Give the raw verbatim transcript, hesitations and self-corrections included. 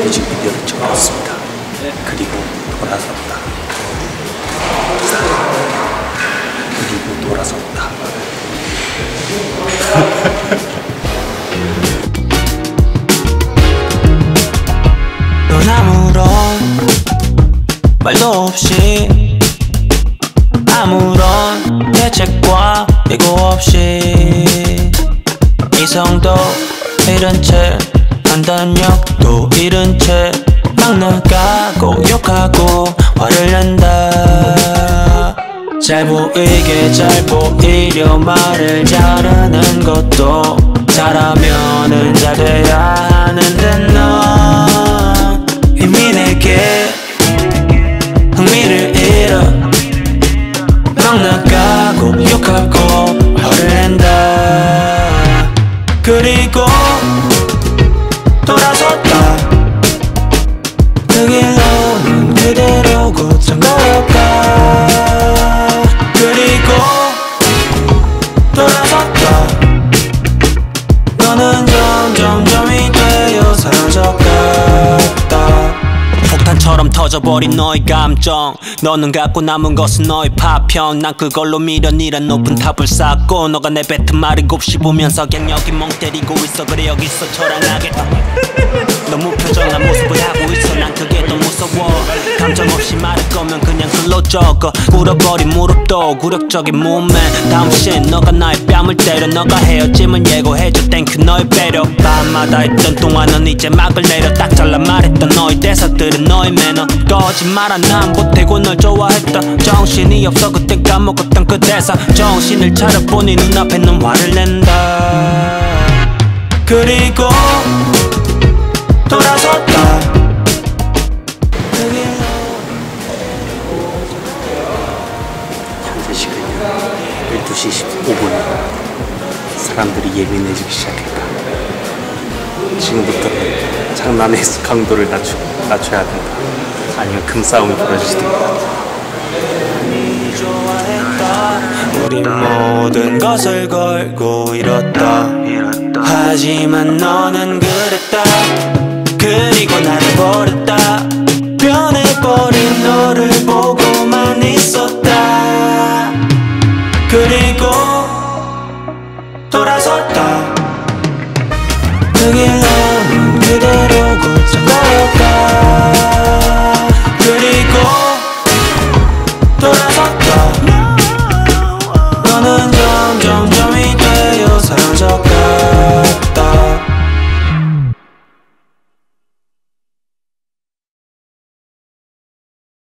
뮤직비디오를 찍었습니다. 그리고 돌아섰다. 그리고 돌아섰다. 넌 아무런 말도 없이 아무런 대책과 예고 없이 이성도 잃은 채 판단력도 잃은 채 막 나가고 욕하고 화를 낸다. 잘 보이게 잘 보이려 말을 잘하는 것도 잘하면은 잘 돼야 하는데 넌 이미 내게 흥미를 잃어 막 나가고 욕하고 화를 낸다. 그리고 돌아섰다. 그 길로는 그대로 곧장 걸어가. 그리고 돌아섰다. 너는 점점 점이 되어 사라져갔다. 폭탄처럼 터져버린 너의 감정. 너는 갖고 남은 것은 너의 파편. 난 그걸로 미련이란 높은 탑을 쌓고 너가 내뱉은 말을 곱씹 보면서 그냥 여기 멍 때리고 있어. 그래 여기서 초라하게 너무 표정한 모습을 하고 있어. 난 그게 더 무서워. 감정 없이 말할 거면 그냥 글로 적어. 꿇어버린 무릎도 굴욕적인 몸매. 다음 신 너가 나의 뺨을 때려. 너가 헤어짐을 예고해줘 땡큐 너의 배려. 밤마다 있던 동안 넌 이제 막을 내려. 딱 잘라 말했던 너의 대사들은 너의 매너. 거짓말 하나 안 보태고 널 좋아했다. 정신이 없어 그땐 까먹었던 그 대사. 정신을 차려보니 눈앞에 넌 화를 낸다. 그리고 돌아섰다. 현재 시간이 열두 시 십오 분. 사람들이 예민해지기 시작했다. 지금부터는 장난의 강도를 낮추, 낮춰야 된다. 아니면 금싸움이 벌어질 수도 있다. 우리 모든 것을 걸고 잃었다. 하지만 너는 그랬다. 그리고 나를 버렸다.